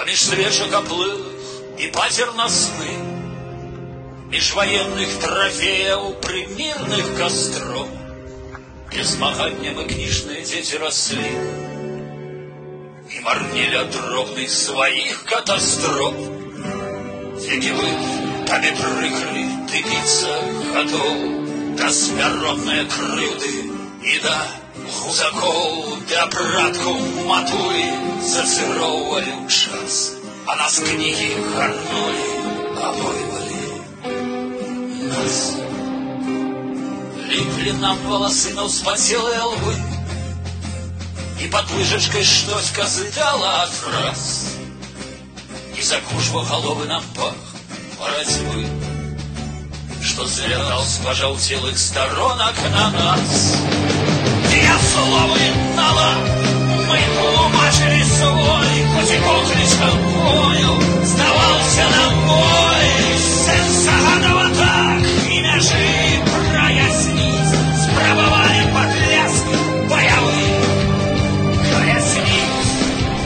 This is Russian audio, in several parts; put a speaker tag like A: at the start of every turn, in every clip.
A: Поміж свежих оплылых и патерностных, меж военных трофеев примирных костров, где змагання мы книжные дети росли и марнили от дробных своих катастроф. Тільки ви там і прикрили дивіться готов до смертної кривди і до гузаков, до пратков матулі зацировували час, а нас книги горнули, обойвали нас. Липли нам волосы на вспотелые лбы, и под лыжечкой штось зыдала от раз, и закушивал головы нам пах борьбы, что залетал с пожелтелых сторонок на нас. Я словы нала, мы тлумачили свой, хоть и покличком бою, сдавался нам бой. Сердца гадова так, и межи прояснить, спробовали подляски боевые прояснить.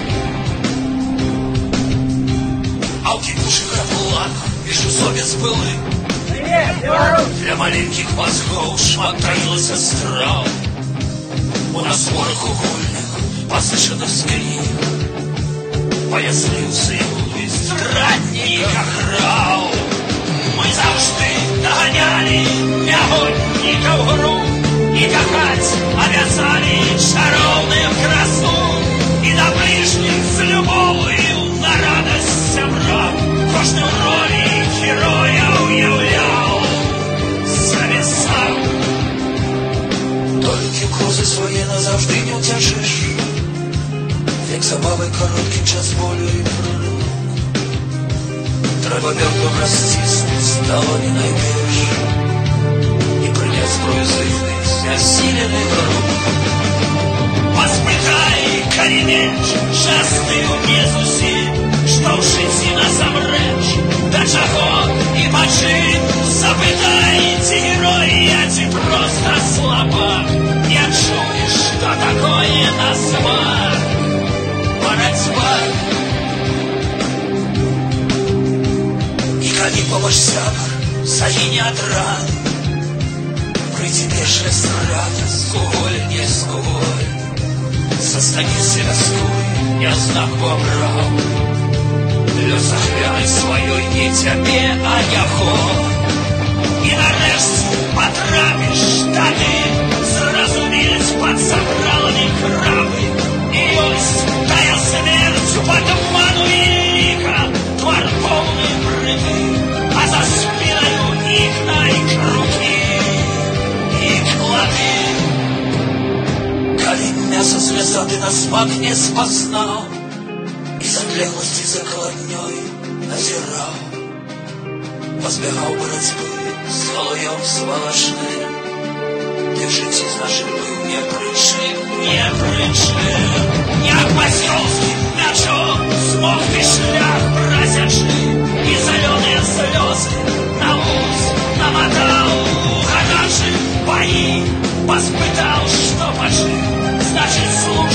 A: А у кипушек планах междусобец былы, для маленьких мозгов шматаилась страв. У нас ворох угольных, послышанных скрип, пояснился и странник охрал. Мы завжди догоняли мягоньких гру и кахать обязали шаровную красу, и до ближних с любовью на радость собрав кожную роль героя уявлял, зависал. Толькі кози свої назавжди не утяжиш, як забави короткий час болю і пророк. Треба мертво розтиснуть, того не найдеш, і принять зброю злих, знесилених рук. Воспитай, коренеч, частый униз усі, що в житті насамрэч, до чого і почи, запитайте, герой, я ці просто слабак, не чуєш, що такое назвать боротьба. И коли помощь сябр загине от ран, при тебе же страта, сколь не сколь, состанется вязкой, я знак побрал. Лёс ахвярой своей не тебе, а я ход. И нарешті потрапиш, тады зразумець под забралами крабы. И ось тая смерть по туману велика, твар полный брыды, а за спиною икна и круги, и клады. Коли мясо с леса ты на смак не спознал, и затлелости закладней назирал, позбегал боротьбы с волоем сволочным. Ты в житті з нашим был не причим, як посёлским мячом смог ты шлях просячи, и зеленые слезы на луз намотал, угадавши бои, воспытал, что пошли, значит, слушай.